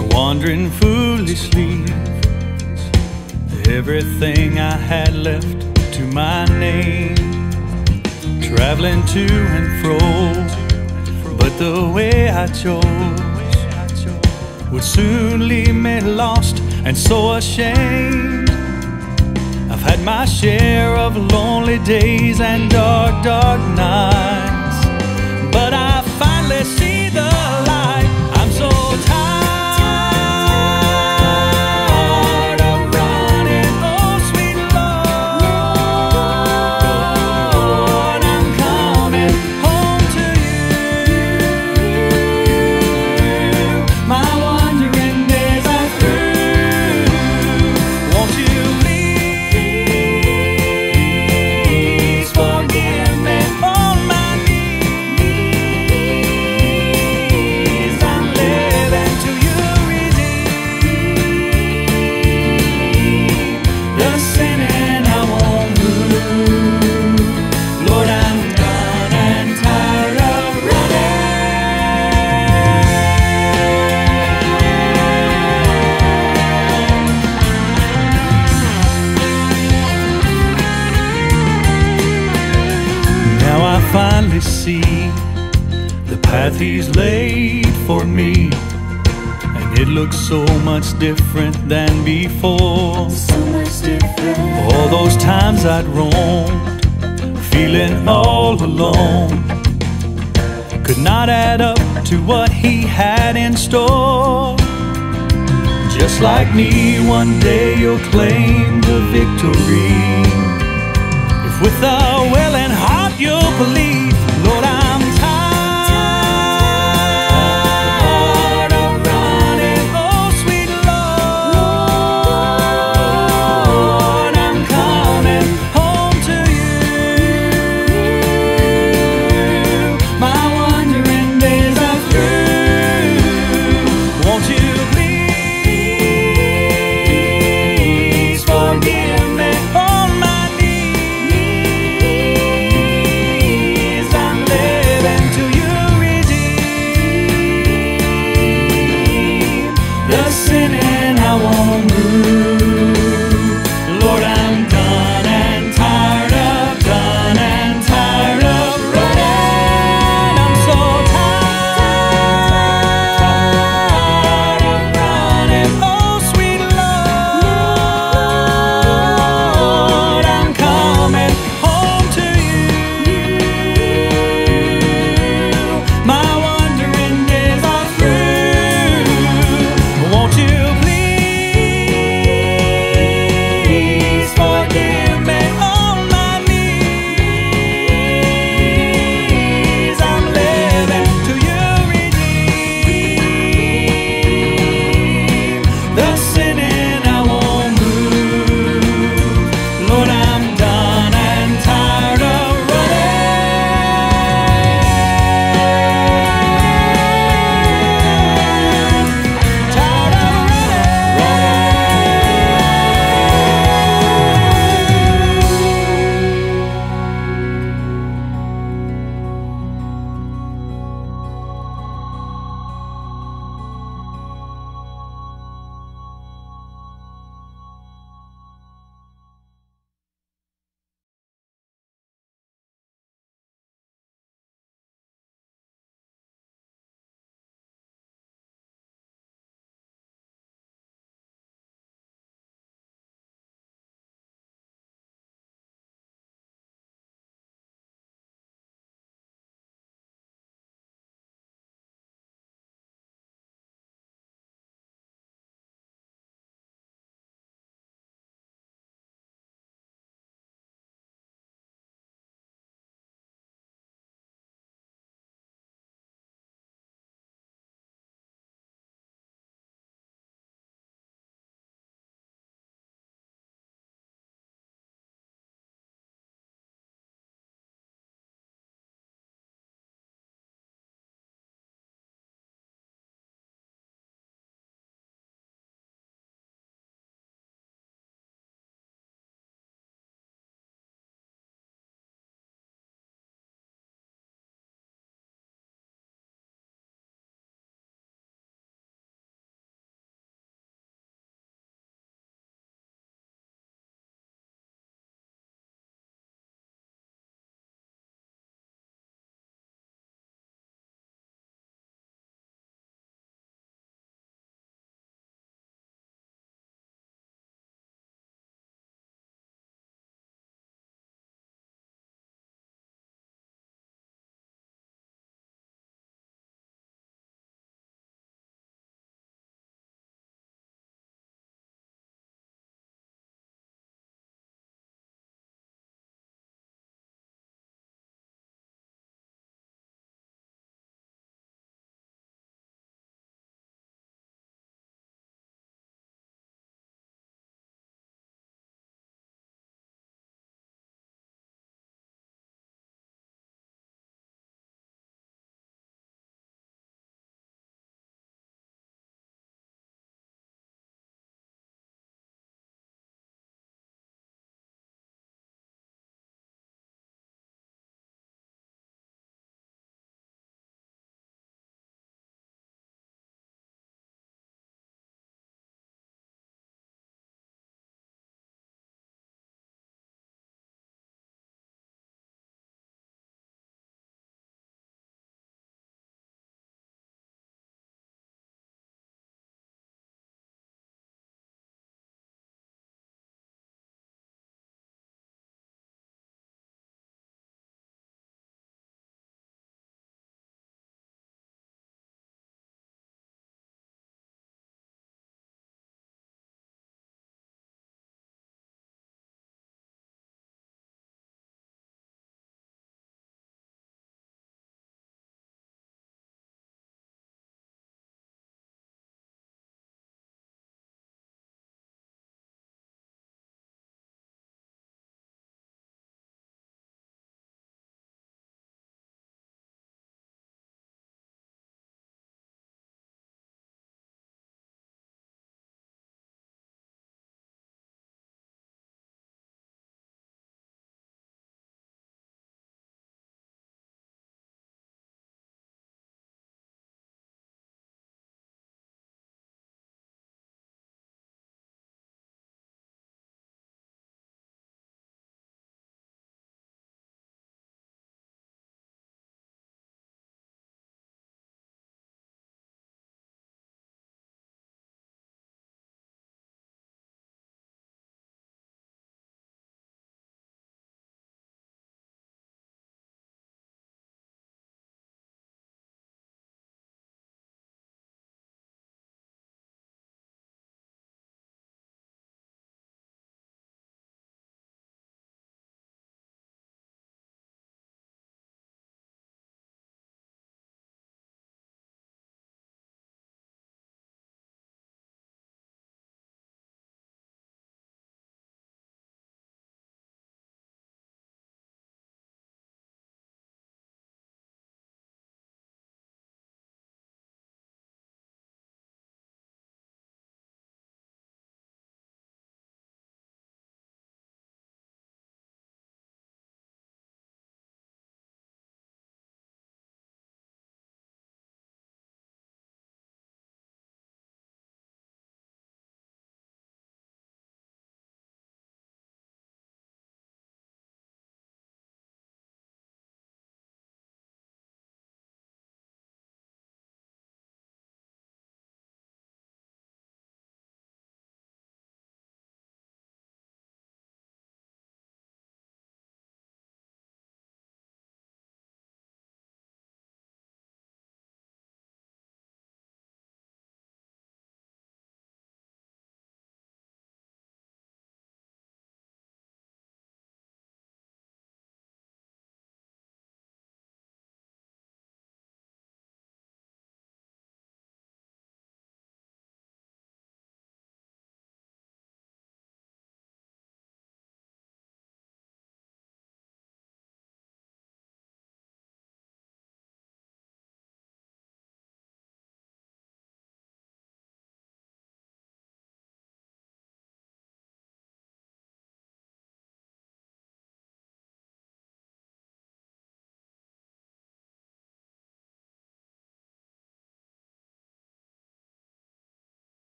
wandering foolishly. Everything I had left to my name, traveling to and fro, but the way I chose would soon leave me lost and so ashamed. I've had my share of lonely days and dark, dark nights, but I finally see the light. I'm so tired of running, oh sweet Lord, I'm coming home to you. My wandering days are through. Won't you please forgive me on my knees? I'm living till you redeem the sinning I won't move. Lord, I'm done and tired of running. Now I finally see the path He's laid for me, and it looks so much different than before. So much different. All those times I'd roamed, feeling all alone, could not add up to what He had in store. Just like me, one day you'll claim the victory. If with a willing heart you'll believe, Lord, I'm tired of running, oh sweet Lord, I'm coming home to you. My wandering days are through. Won't you please forgive me on my knees? I'm living till you redeem the sinning I won't move.